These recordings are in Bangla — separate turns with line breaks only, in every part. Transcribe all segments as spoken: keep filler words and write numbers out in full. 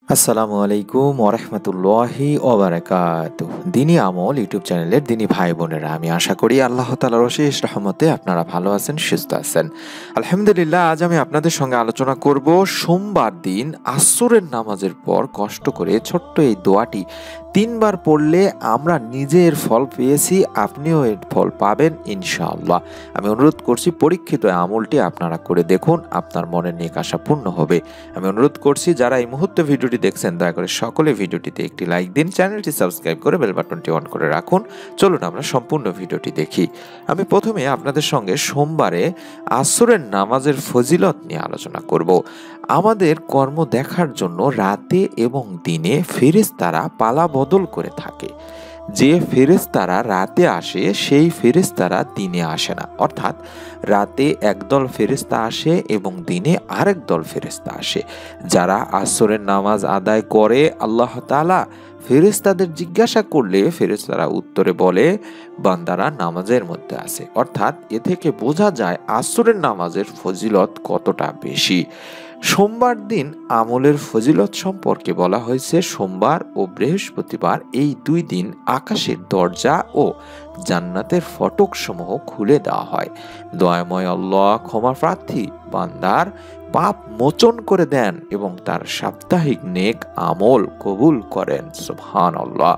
আসসালামু আলাইকুম ওরহমতুল্লাহি ওবারাকাতুহ। দিনী আমল ইউটিউব চ্যানেলের দিনী ভাই বোনেরা, আমি আশা করি আল্লাহ তাআলার অশেষ রহমতে আপনারা ভালো আছেন, সুস্থ আছেন। আলহামদুলিল্লাহ। আজ আমি আপনাদের সঙ্গে আলোচনা করব সোমবার দিন আসরের নামাজের পর কষ্ট করে ছোট্ট এই দোয়াটি তিনবার পড়লে আমরা নিজের ফল পেয়েছি, আপনিও এর ফল পাবেন ইনশাআল্লাহ। আমি অনুরোধ করছি পরীক্ষিত আমলটি আপনারা করে দেখুন, আপনার মনের নেক আশা পূর্ণ হবে। আমি অনুরোধ করছি যারা এই মুহূর্তে ভিডিওটি দেখছেন দয়া করে সকলে ভিডিওটিতে একটি লাইক দিন, চ্যানেলটি সাবস্ক্রাইব করে বেল বাটনটি অন করে রাখুন। চলুন আমরা সম্পূর্ণ ভিডিওটি দেখি। আমি প্রথমে আপনাদের সঙ্গে সোমবারে আসরের নামাজের ফজিলত নিয়ে আলোচনা করব। আমাদের কর্ম দেখার জন্য রাতে এবং দিনে ফেরেশতারা পালা বদল করে থাকে। যে ফেরেশতারা রাতে আসে সেই ফেরেশতারা দিনে আসে না, অর্থাৎ রাতে একদল ফেরেশতা আসে এবং দিনে আরেক দল ফেরেশতা আসে। যারা আসরের নামাজ আদায় করে আল্লাহ তাআলা ফেরেশতাদের জিজ্ঞাসা করলে ফেরেশতারা উত্তরে বলে বান্দারা নামাজের মধ্যে আছে। অর্থাৎ এ থেকে বোঝা যায় আসরের নামাজের ফজিলত কতটা বেশি। সোমবার দিন আমলের ফজিলত সম্পর্কে বলা হয়েছে সোমবার ও বৃহস্পতিবার এই দুই দিন আকাশের দরজা ও জান্নাতের ফটক সমূহ খুলে দেওয়া হয়। দয়াময় আল্লাহ ক্ষমা প্রার্থী বান্দার পাপ মোচন করে দেন এবং তার সাপ্তাহিক নেক আমল কবুল করেন। সুবহানাল্লাহ।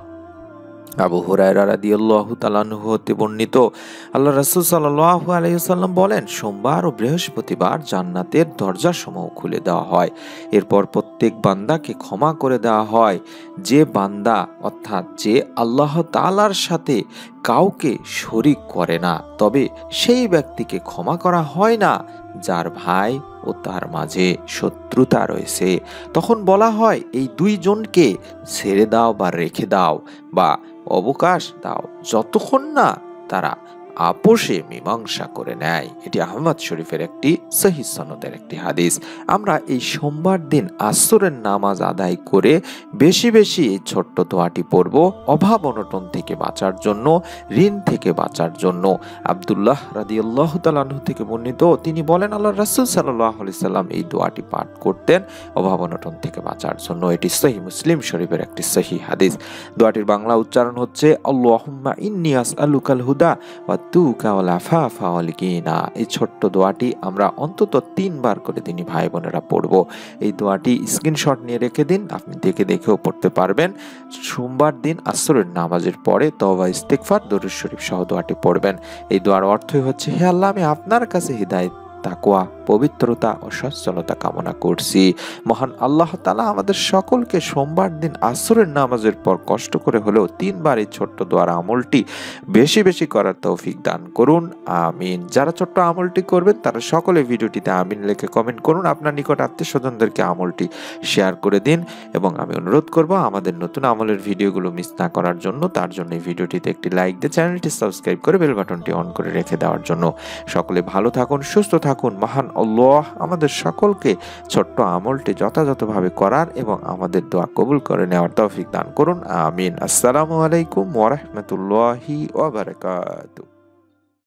আবু হুরায়রা রাদিয়াল্লাহু তাআলা আনহু হতে বর্ণিত, আল্লাহ রাসূল সাল্লাল্লাহু আলাইহি ওয়াসাল্লাম বলেন, সোমবার ও বৃহস্পতিবার জান্নাতের দরজাসমূহ খুলে দেওয়া হয়। এরপর প্রত্যেক বান্দাকে ক্ষমা করে দেওয়া হয়। যে বান্দা অর্থাৎ যে আল্লাহ তাআলার সাথে কাউকে শরীক করে না, তবে সেই ব্যক্তিকে ক্ষমা করা হয় না যার ভাই ও তার মাঝে শত্রুতা রয়েছে। তখন বলা হয় এই দুইজনকে ছেড়ে দাও বা রেখে দাও বা অবকাশ দাও, যতক্ষণ না তারা আপোষে মীমাংসা করে নেয়। এটি আহমদ শরীফের একটি সহিহ সনদের একটি হাদিস। আমরা এই সোমবার দিন আসরের নামাজ আদায় করে বেশি বেশি এই ছোট্ট দোয়াটি পড়ব, অভাব অনটন থেকে বাঁচার জন্য, ঋণ থেকে বাঁচার জন্য। আব্দুল্লাহ রাদিয়াল্লাহু তাআলা আনহু থেকে বর্ণিত, তিনি বলেন আল্লাহ রাসূল সাল্লাল্লাহু আলাইহি সাল্লাম এই দোয়াটি পাঠ করতেন অভাব অনটন থেকে বাঁচার জন্য। এটি সহিহ মুসলিম শরীফের একটি সহিহ হাদিস। দোয়াটির বাংলা উচ্চারণ হচ্ছে আল্লাহুম্মা ইন্নী আসআলুকাল হুদা ওয়া তুকা ওয়াল আফাফা ওয়াল গিনা। এই ছোট্ট দোয়াটি আমরা অন্তত তিনবার করে দিনই ভাই বোনেরা পড়ব। এই দোয়াটি স্ক্রিনশট নিয়ে রেখে দিন, আপনি দেখে দেখেও পড়তে পারবেন। সোমবার দিন আসরের নামাজের পরে তওবা ইস্তিগফার দরুদ শরীফ সহ দোয়াটি পড়বেন। এই দোয়ার অর্থই হচ্ছে, হে আল্লাহ, আমি আপনার কাছে হিদায়াত, তাকওয়া, পবিত্রতা ও সচ্ছলতা কামনা করছি। মহান আল্লাহ তাআলা আমাদের সকলকে সোমবার দিন আসরের নামাজের পর কষ্ট করে হলেও তিনবার এই ছোট্ট দোয়ার আমলটি বেশি বেশি করার তৌফিক দান করুন, আমিন। যারা ছোট্ট আমলটি করবেন তারা সকলে ভিডিওটিতে আমিন লিখে কমেন্ট করুন, আপনার নিকট আত্মীয় স্বজনদেরকে আমলটি শেয়ার করে দিন এবং আমি অনুরোধ করব আমাদের নতুন আমলের ভিডিওগুলো মিস না করার জন্য। তার জন্য এই ভিডিওটিতে একটি লাইক দিয়ে চ্যানেলটি সাবস্ক্রাইব করে বেল বাটনটি অন করে রেখে দেওয়ার জন্য। সকলে ভালো থাকুন, সুস্থ থাকুন। মহান আল্লাহ আমাদের সকলকে ছোট্ট আমলটি যথাযথভাবে করার এবং আমাদের দোয়া কবুল করে নেওয়ার তৌফিক দান করুন, আমিন। আসসালামু আলাইকুম ওয়া রাহমাতুল্লাহি ওয়া বারাকাতুহু।